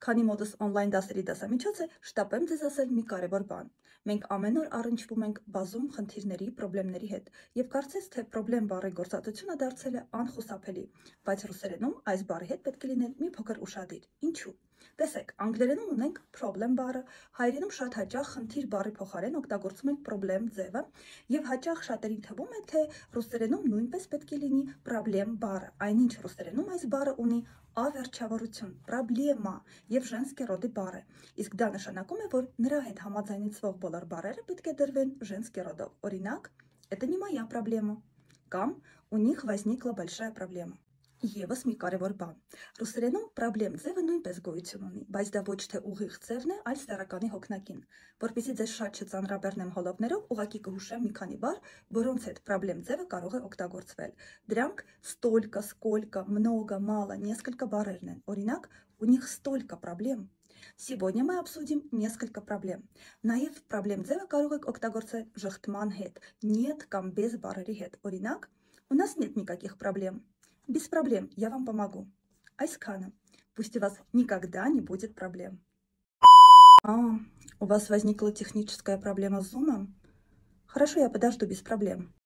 Քանի մոտս օնլայն դասերի դասամիջոց է, շտապեմ ձեզ ասել մի կարևոր բան։ Մենք ամեն օր առնչվում ենք բազում խնդիրների, պրոբլեմների հետ, եւ կարծես թե պրոբլեմ բառի գործածությունը դարձել է անխուսափելի, բայց ռուսերենում այս բառի հետ պետք է լինել մի փոքր ուշադիր։ Ինչու՞։ Տեսեք, անգլերենում ունենք problem բառը, հայերենում շատ հաճախ խնդիր բառի փոխարեն օգտագործում ենք problem ձևը, եւ հաճախ շատերին թվում է, թե ռուսերենում նույնպես պետք է լինի problem բառը, այնինչ ռուսերենում այս բառը ունի ավերջավորություն, проблема եւ женский роды բառ է, իսկ դա նշանակում է, որ նրա հետ համաձայնեցվող բոլոր բառերը պետք է դրվեն женский родով, օրինակ, это не моя проблема, կամ у них возникла большая проблема։ Եվս մի կարևոր բան։ Ռուսերենում problem ձևը նույնպես գոյություն ունի, բայց դա ոչ թե ուղիղ ձևն է, այլ սեռականի հոգնակին։ Որպեսզի ձեզ շատ չծանրաբեռնեմ հոլովներով, ուղղակի կհուշեմ մի քանի բառ, որոնց հետ problem ձևը կարող է օգտագործվել։ Դրանք столько, сколько, много, мало, несколько բառերն են։ Օրինակ, у них столько проблем։ Сегодня мы обсудим несколько проблем։ Նաև problem ձևը կարող եք օգտագործել ժխտման հետ, нет կամ без բառերի հետ։ Օրինակ, у нас нет никаких проблем։ Без проблем, я вам помогу. Айскана. Пусть у вас никогда не будет проблем. У вас возникла техническая проблема с зумом? Хорошо, я подожду без проблем.